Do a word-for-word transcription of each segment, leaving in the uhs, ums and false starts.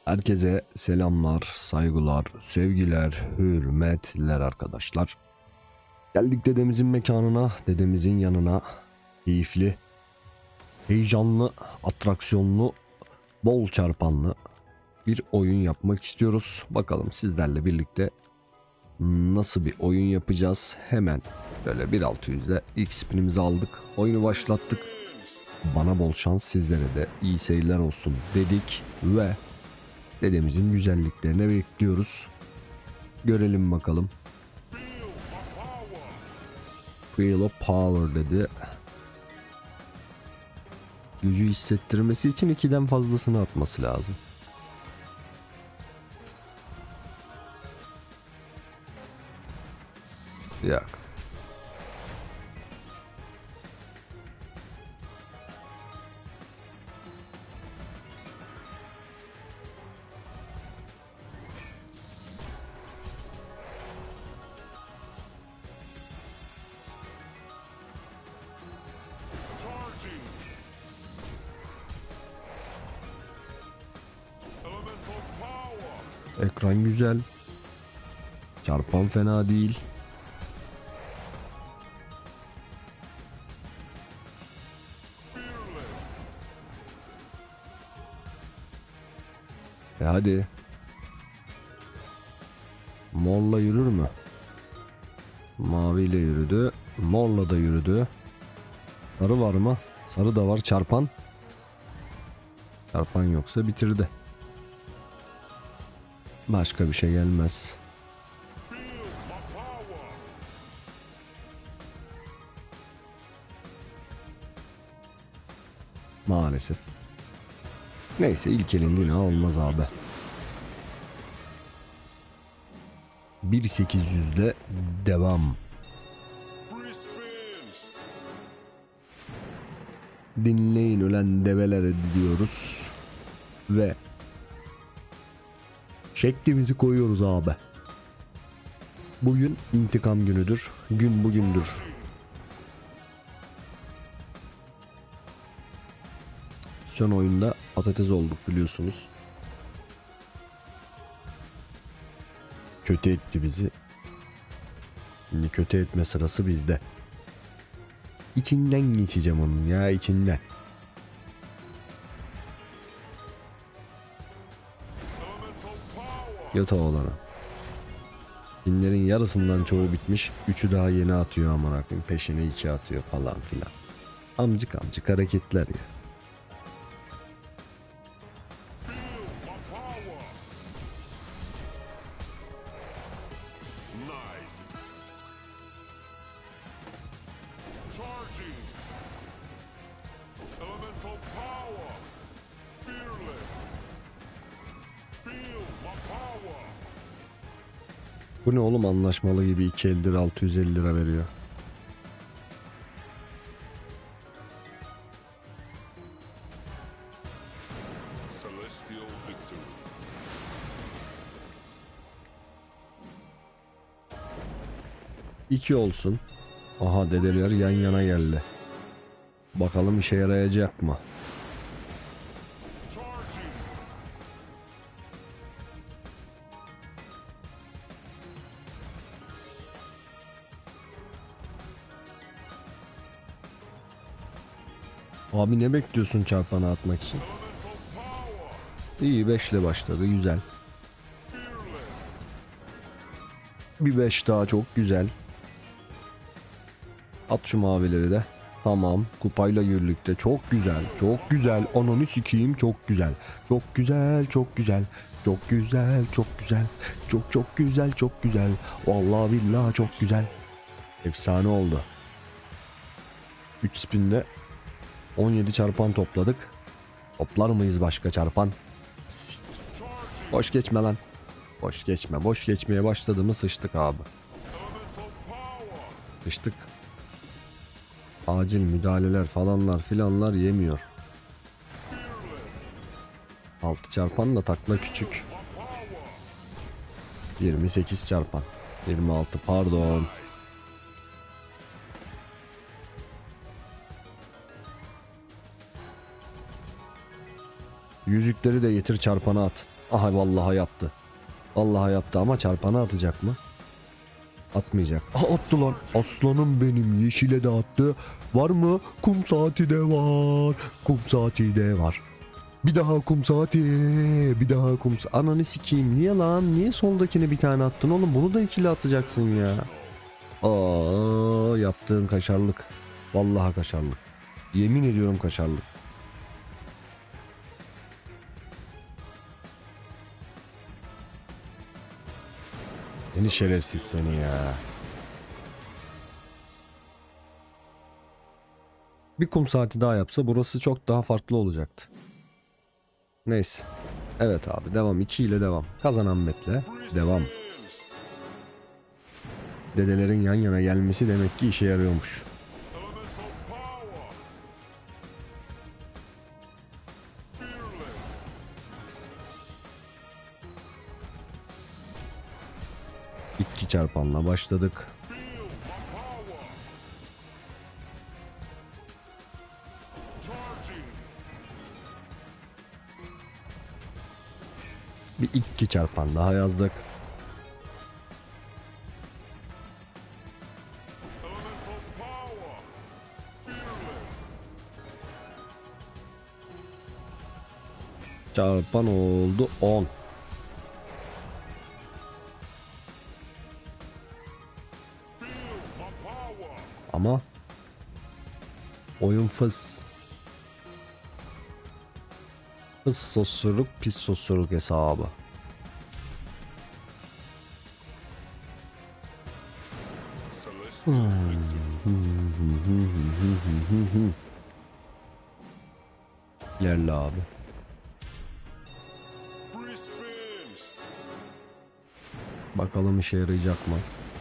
Herkese selamlar, saygılar, sevgiler, hürmetler arkadaşlar. Geldik dedemizin mekanına, dedemizin yanına. Keyifli, heyecanlı, atraksiyonlu, bol çarpanlı bir oyun yapmak istiyoruz. Bakalım sizlerle birlikte nasıl bir oyun yapacağız. Hemen böyle bir altı yüzle ilk spinimizi aldık. Oyunu başlattık. Bana bol şans, sizlere de iyi seyirler olsun dedik ve dedemizin güzelliklerine bekliyoruz. Görelim bakalım. Feel of power dedi. Gücü hissettirmesi için ikiden fazlasını atması lazım. Yok. Ekran güzel. Çarpan fena değil. E hadi. Morla yürür mü? Maviyle yürüdü. Morla da yürüdü. Sarı var mı? Sarı da var. Çarpan. Çarpan yoksa bitirdi. Başka bir şey gelmez. Maalesef. Neyse, ilk elin günahı olmaz abi. bir bin sekiz yüzle devam. Dinleyin ölen develere diyoruz. Ve şeklimizi koyuyoruz abi. Bugün intikam günüdür. Gün bugündür. Son oyunda patates olduk biliyorsunuz. Kötü etti bizi. Şimdi kötü etme sırası bizde. İçinden geçeceğim onun ya, içinden. Yata oğlana. Binlerin yarısından çoğu bitmiş. Üçü daha yeni atıyor aman akıyım. Peşine iki atıyor falan filan. Amcık amcık hareketler ya. Bu ne oğlum, anlaşmalı gibi iki eldir altı yüz elli lira veriyor. İki olsun. Aha, dedeler yan yana geldi. Bakalım işe yarayacak mı? Abi ne bekliyorsun çarpana atmak için? İyi, beş ile başladı, güzel. Bir beş daha, çok güzel. At şu mavileri de. Tamam, kupayla birlikte çok güzel, çok güzel. Ananı sikeyim, çok güzel. Çok güzel, çok güzel. Çok güzel, çok güzel. Çok çok güzel, çok güzel. Vallahi billahi çok güzel. Efsane oldu. üç spinde on yedi çarpan topladık. Toplar mıyız başka çarpan? Boş geçme lan. Boş geçme. Boş geçmeye başladı mı sıçtık abi. Sıçtık. Acil müdahaleler falanlar filanlar yemiyor. altı çarpan da takla küçük. yirmi sekiz çarpan. yirmi altı pardon. Yüzükleri de getir, çarpana at. Aha vallahi yaptı. Vallahi yaptı ama çarpanı atacak mı? Atmayacak. Aha attı lan. Aslanım benim, yeşile de attı. Var mı? Kum saati de var. Kum saati de var. Bir daha kum saati. Bir daha kum saati. Ananı sikeyim. Niye lan? Niye soldakini bir tane attın oğlum? Bunu da ikili atacaksın ya. Aa, yaptığın kaşarlık. Vallahi kaşarlık. Yemin ediyorum kaşarlık. Seni şerefsiz seni ya. Bir kum saati daha yapsa burası çok daha farklı olacaktı. Neyse. Evet abi devam. iki ile devam. Kazanan Met'le devam. Dedelerin yan yana gelmesi demek ki işe yarıyormuş. İki çarpanla başladık. Bir iki çarpan daha yazdık. Çarpan oldu on. Ama oyun fıs. Fıs sosuruk pis sosuruk hesabı. İlerle abi. Bakalım işe yarayacak mı?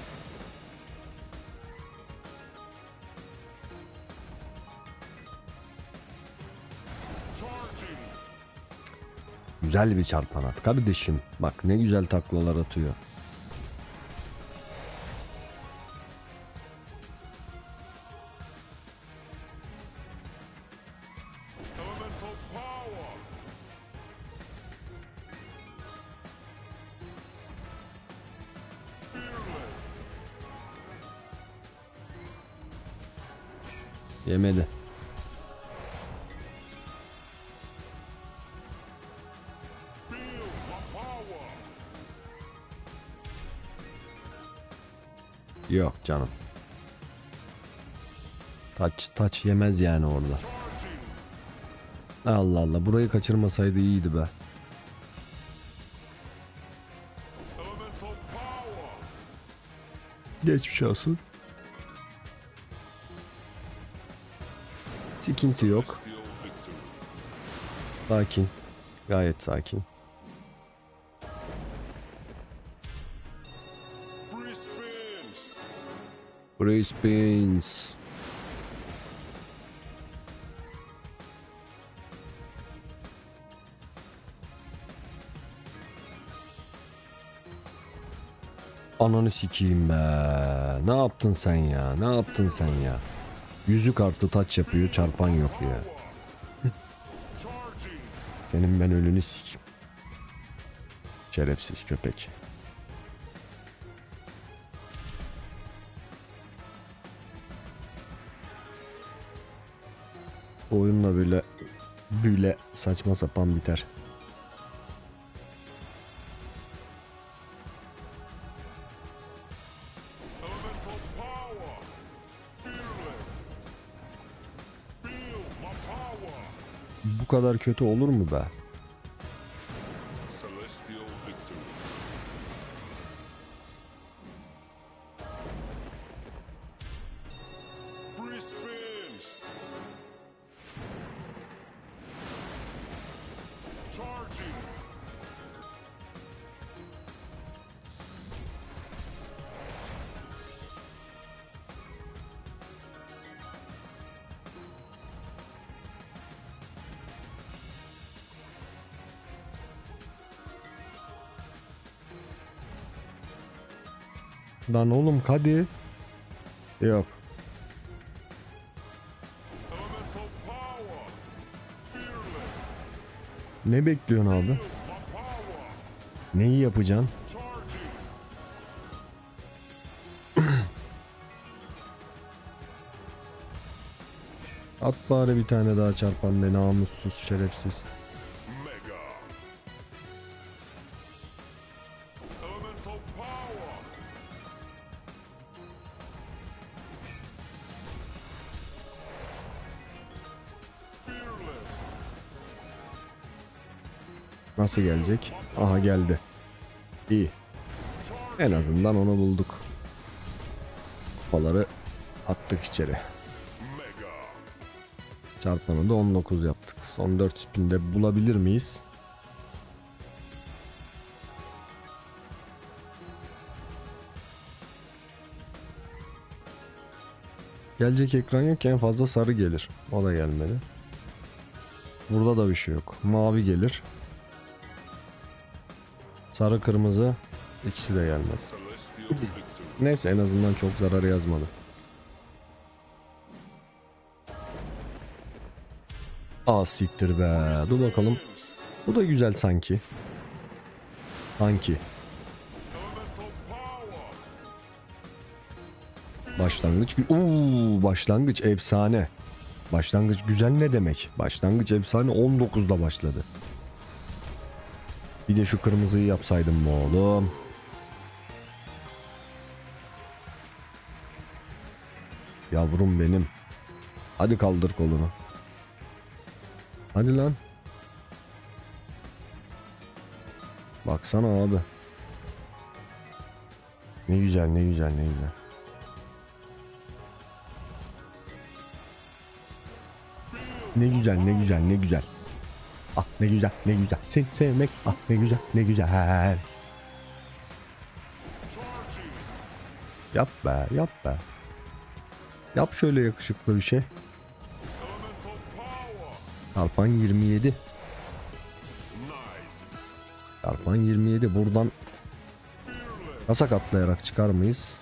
Güzel bir çarpan at kardeşim. Bak ne güzel taklalar atıyor. Yemedi. Yok canım. Taç taç yemez yani orada. Allah Allah, burayı kaçırmasaydı iyiydi be. Geçmiş olsun. Sıkıntı yok. Sakin. Gayet sakin. Free spins. Ananı sikeyim be. Ne yaptın sen ya? Ne yaptın sen ya? Yüzük artı taç yapıyor, çarpan yok ya. Senin ben ölünü sikeyim. Şerefsiz köpek. Bu oyunla böyle böyle saçma sapan biter. Bu kadar kötü olur mu be? Lan oğlum hadi. Yok. Ne bekliyorsun abi? Neyi yapacaksın? At bari bir tane daha çarpan be, namussuz şerefsiz. Nasıl gelecek? Aha geldi. İyi. En azından onu bulduk. Kupaları attık içeri. Çarpanı da on dokuz yaptık. Son dört spinde bulabilir miyiz? Gelecek ekran yok ki, en fazla sarı gelir. O da gelmedi. Burada da bir şey yok. Mavi gelir. Sarı kırmızı ikisi de gelmez. Neyse, en azından çok zarar yazmadı. Aa siktir be. Dur bakalım. Bu da güzel sanki. Sanki. Başlangıç. Uuu, başlangıç efsane. Başlangıç güzel ne demek? Başlangıç efsane, on dokuzda başladı. Bir de şu kırmızıyı yapsaydım mı oğlum? Yavrum benim. Hadi kaldır kolunu. Hadi lan. Baksana abi. Ne güzel, ne güzel, ne güzel. Ne güzel, ne güzel, ne güzel. Ah ne güzel, ne güzel. Seni sevmek, ah ne güzel, ne güzel. Yap be, yap be. Yap şöyle yakışıklı bir şey. Çarpan yirmi yedi. Çarpan yirmi yedi. Buradan kasa katlayarak çıkar mıyız?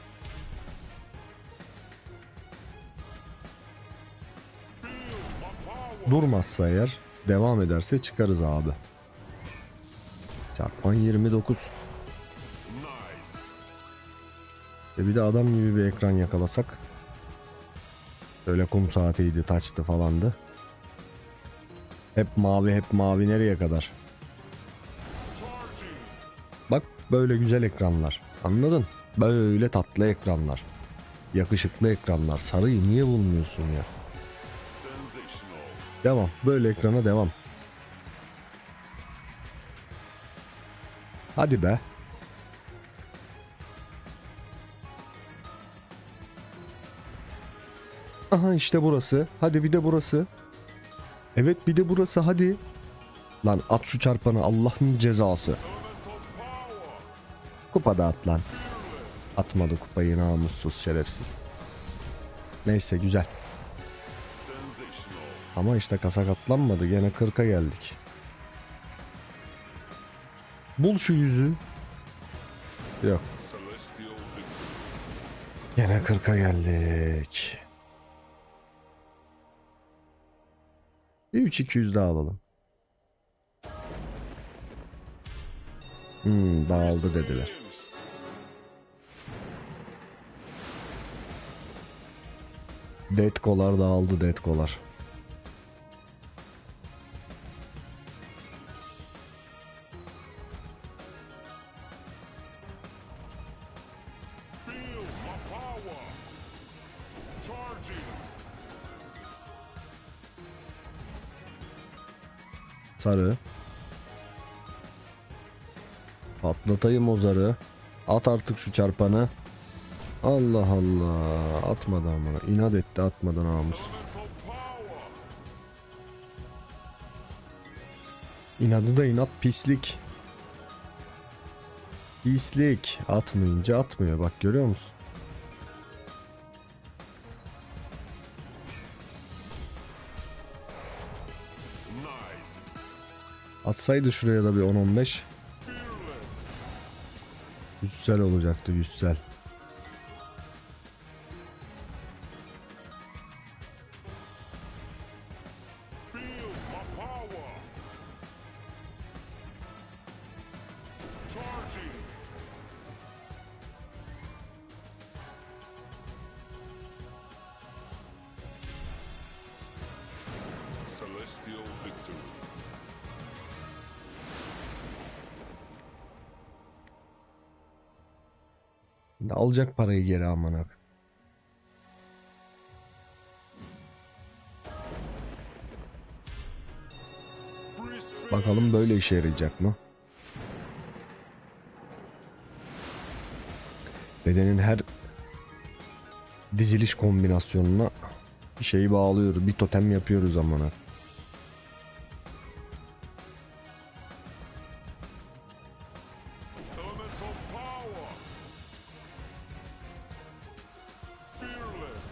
Durmazsa eğer, devam ederse çıkarız abi. Çarpan yirmi dokuz. E bir de adam gibi bir ekran yakalasak. Öyle kum saatiydi, taçtı falandı. Hep mavi, hep mavi nereye kadar? Bak böyle güzel ekranlar. Anladın? Böyle tatlı ekranlar. Yakışıklı ekranlar. Sarıyı niye bulmuyorsun ya? Devam. Böyle ekrana devam. Hadi be. Aha işte burası. Hadi bir de burası. Evet bir de burası, hadi. Lan at şu çarpanı, Allah'ın cezası. Kupada at lan. Atmadı kupayı, namussuz şerefsiz. Neyse güzel. Ama işte kasa katlanmadı. Gene kırka geldik. Bul şu yüzü. Yok. Gene kırka geldik. Bir üç iki yüz daha alalım. Hmm, dağıldı dediler. Detkolar dağıldı, detkolar. Sarı. Patlatayım o zarı. At artık şu çarpanı. Allah Allah. Atmadı ama. İnat etti, atmadı namus. İnadı da inat, pislik. Pislik. Atmayınca atmıyor. Bak görüyor musun? Atsaydı şuraya da bir on on beş. Yüzsel olacaktı, yüzsel. Celestial victory. Alacak parayı geri amına. Bakalım böyle işe yarayacak mı? Bedenin her diziliş kombinasyonuna bir şeyi bağlıyoruz. Bir totem yapıyoruz amına. Elemental power. Fearless.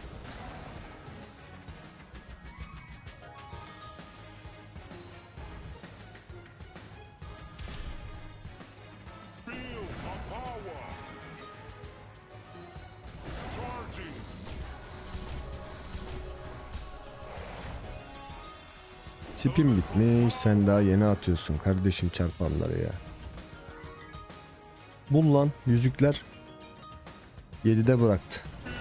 Feel my power. Charging. Tipim bitmiş, sen daha yeni atıyorsun kardeşim çarpanları ya. Bul lan yüzükler. yedide bıraktı.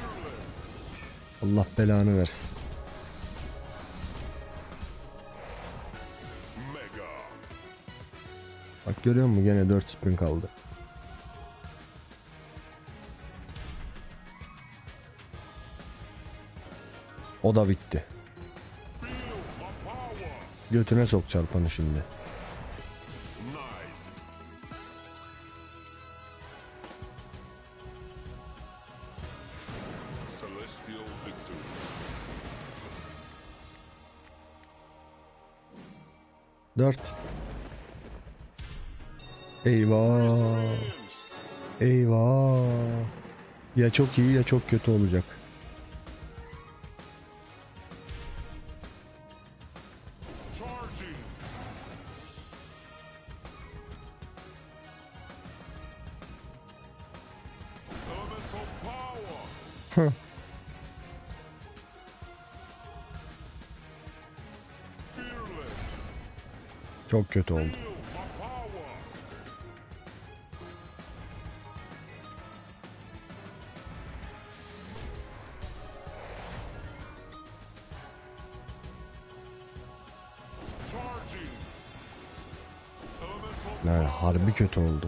Allah belanı versin. Mega. Bak görüyor musun, gene dört spin kaldı. O da bitti. Feel my power. Götüne sok çarpanı şimdi. Nice. Celestial victory. Dört. Eyvah. Eyvah. Ya çok iyi ya çok kötü olacak. Charging. Elemental power. Hıh. Fearless. Çok kötü oldu. Feel my power. Charging. Elemental Yani harbi kötü oldu.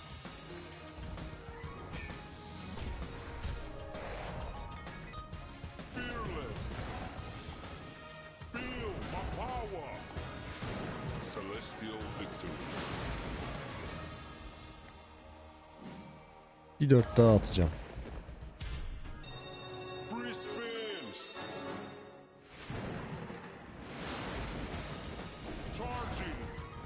fearless. Feel my power. Celestial victory. Bir dört daha atacağım. Free spins. Charging.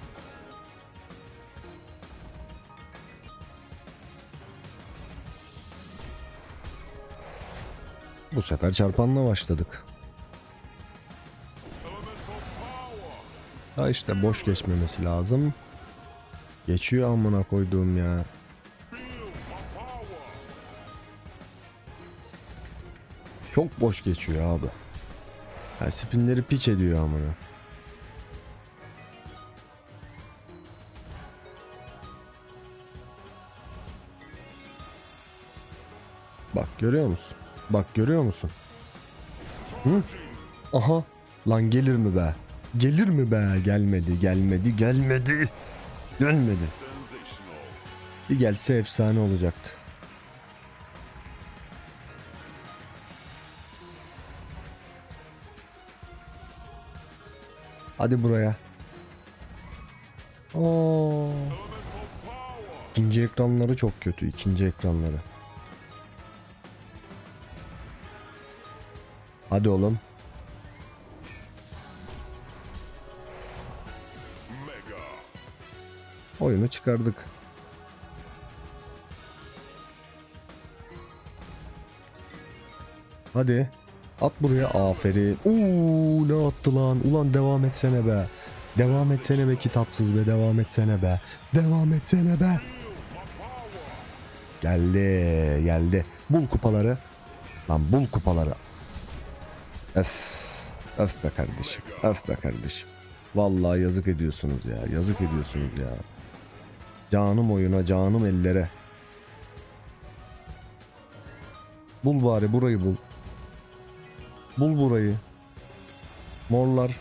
Bu sefer çarpanla başladık. Elemental power. Ha işte boş geçmemesi lazım. Geçiyor amına koyduğum ya. Feel my power. Çok boş geçiyor abi. Ha, spinleri piç ediyor amına. Bak görüyor musun? Bak görüyor musun? Hı? Aha. Lan gelir mi be? Gelir mi be? Gelmedi, gelmedi, gelmedi. Gelmedi. Sensational. Bir gelse efsane olacaktı. Hadi buraya. Oo. Elemental power. İkinci ekranları çok kötü. İkinci ekranları. Hadi oğlum. Mega. Oyunu çıkardık. Hadi. At buraya. Aferin. Uuu ne attı lan. Ulan devam etsene be. Devam etsene be kitapsız be. Devam etsene be. Devam etsene be. Geldi. Geldi. Bul kupaları. Lan bul kupaları. Öf. Öf be kardeşim. Öf be kardeşim. Vallahi yazık ediyorsunuz ya. Yazık ediyorsunuz ya. Canım oyuna, canım ellere. Bul bari burayı bul. Bul burayı. Morlar.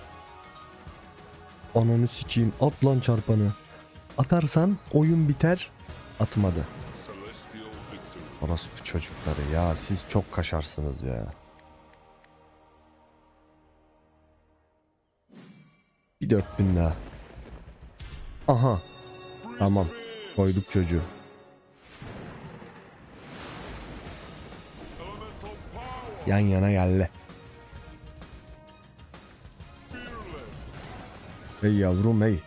Ananı sikeyim. At lan çarpanı. Atarsan oyun biter. Atmadı. Celestial victory. Orospu çocukları ya, siz çok kaşarsınız ya. Bir dört bin daha. Aha. Tamam. Koyduk çocuğu. Elemental power. Yan yana geldi. Fearless. Hey yavrum hey.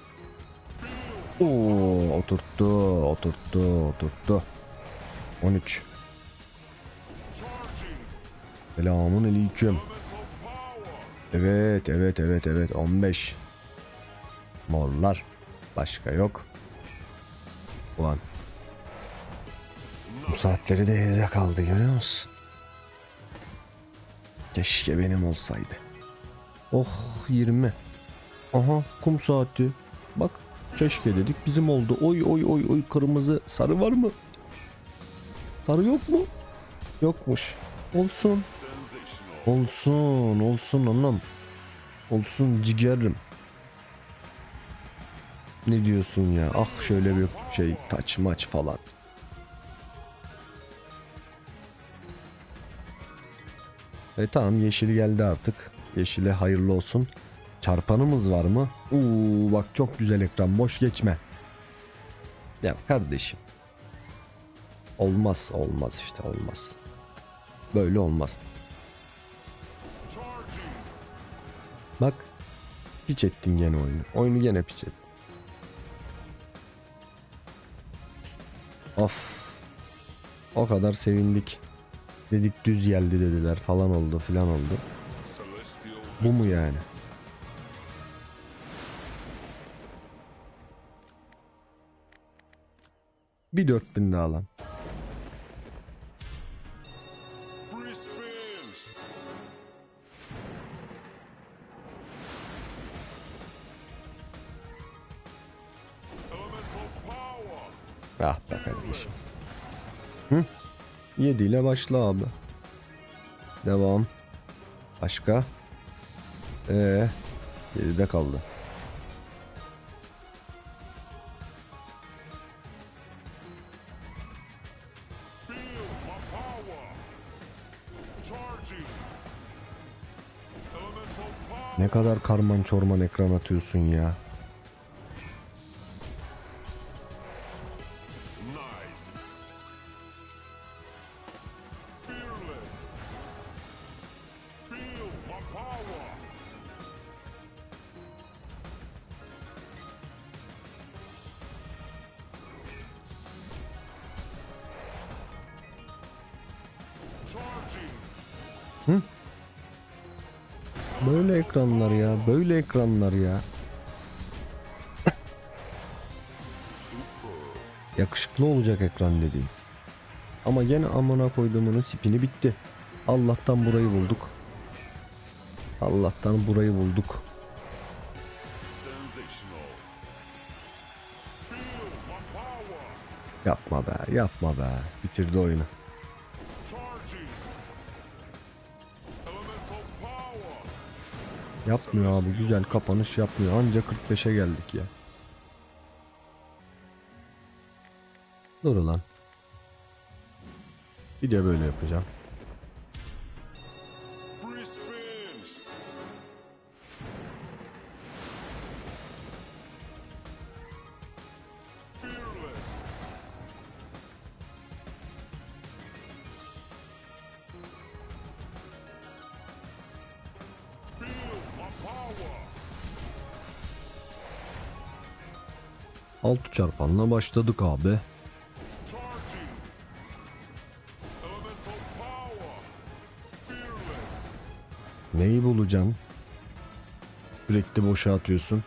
Oo, oturttu, oturttu, oturttu. on üç. Charging. Selamun aleyküm. Elemental power. Evet, evet, evet, evet. on beş. Morlar. Başka yok. Ulan. Bu saatleri de evde kaldı, görüyor musun? Keşke benim olsaydı. Oh, yirmi. Aha, kum saati. Bak, keşke dedik bizim oldu. Oy oy oy oy, kırmızı. Sarı var mı? Sarı yok mu? Yokmuş. Olsun. Sensational. Olsun, olsun anam. Olsun ciğerim. Ne diyorsun ya? Ah, şöyle bir şey, taç maç falan. E tamam, yeşil geldi artık. Yeşile hayırlı olsun. Çarpanımız var mı? Uuu bak, çok güzel ekran, boş geçme. Ya kardeşim. Olmaz, olmaz işte, olmaz. Böyle olmaz. Charging. Bak, piç ettin gene oyunu. Oyunu gene piç ettin. Of. O kadar sevindik. Dedik düz geldi dediler falan oldu filan oldu. Celestial Bu mu yani? Bir dört bin daha lan. free spins. Elemental power. Ah be kardeşim. Hı? yedi ile başla abi. Devam. Başka? Ee, yedide kaldı. Feel my power. Charging. Elemental power. Ne kadar karman çorman ekran atıyorsun ya. Nice. Fearless. Feel my power. Charging. Böyle ekranlar ya, böyle ekranlar ya. Yakışıklı olacak ekran dediğim. Ama gene amına koyduğumunun spini bitti. Allah'tan burayı bulduk. Allah'tan burayı bulduk. Sensational. Feel my power. Yapma be, yapma be. Bitirdi oyunu. Charging. Elemental power. Yapmıyor abi, güzel kapanış yapmıyor. Anca kırk beşe geldik ya. Dur lan. Bir de böyle yapacağım. Free spins. Fearless. Feel my power. Altı çarpanla başladık abi. Charging. Elemental power. Fearless. Neyi bulacaksın? Sürekli boşa atıyorsun.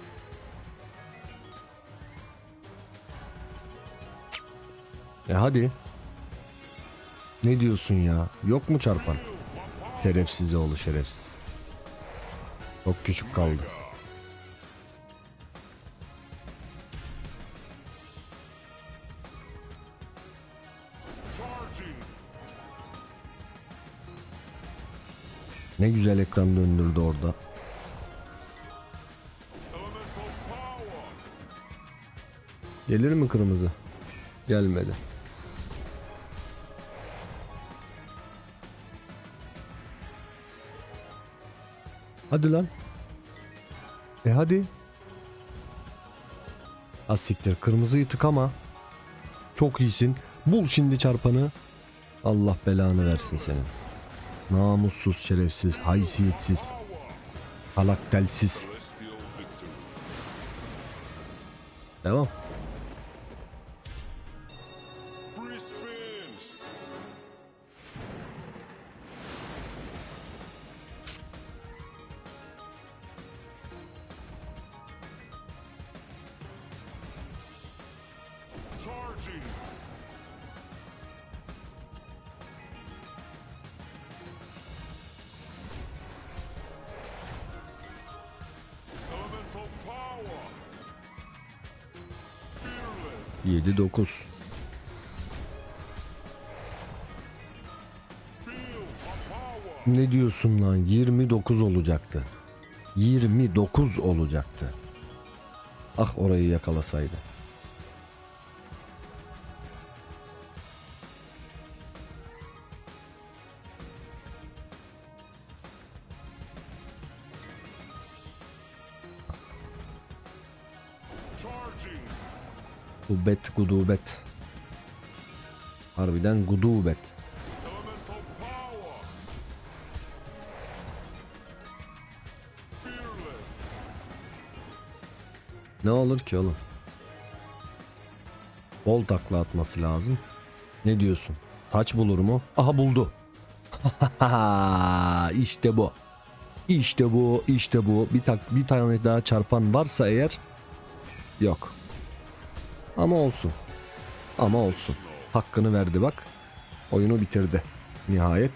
E hadi. Ne diyorsun ya? Yok mu çarpan? Şerefsiz oğlu, şerefsiz. Çok küçük kaldı. Ne güzel ekran döndürdü orada. Elemental power. Gelir mi kırmızı? Gelmedi. Hadi lan. E hadi. Az siktir. Kırmızıyı tıkama. Çok iyisin. Bul şimdi çarpanı. Allah belanı versin senin. Namussuz, şerefsiz, haysiyetsiz, karaktersiz. Celestial victory. Devam. Free spins. Charging. Elemental power. Fearless. yedi dokuz. Feel my power. Ne diyorsun lan? yirmi dokuz olacaktı. yirmi dokuz olacaktı. Ah, orayı yakalasaydı. Charging. Gudubet, gudubet. Harbiden gudubet. Elemental power. Fearless. Ne olur ki oğlum? Bol takla atması lazım. Ne diyorsun? Taç bulur mu? Aha, buldu. İşte bu. İşte bu, işte bu. Bir tak bir tane daha çarpan varsa eğer, yok. Ama olsun. Ama olsun. Hakkını verdi bak. Oyunu bitirdi. Nihayet.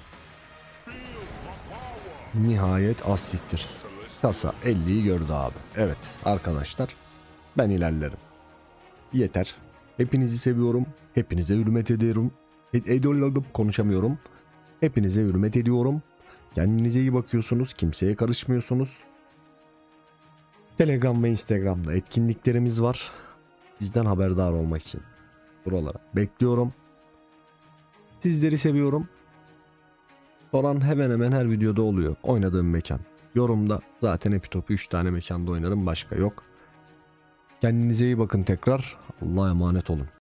Nihayet az siktir. Kasa elliyi gördü abi. Evet arkadaşlar, ben ilerlerim. Yeter. Hepinizi seviyorum. Hepinize hürmet ediyorum. Ed- ediyorum. Konuşamıyorum. Hepinize hürmet ediyorum. Kendinize iyi bakıyorsunuz. Kimseye karışmıyorsunuz. Telegram ve Instagram'da etkinliklerimiz var. Bizden haberdar olmak için buralara bekliyorum. Sizleri seviyorum. Soran hemen hemen her videoda oluyor. Oynadığım mekan. Yorumda zaten Epitop'u üç tane mekanda oynarım. Başka yok. Kendinize iyi bakın tekrar. Allah'a emanet olun.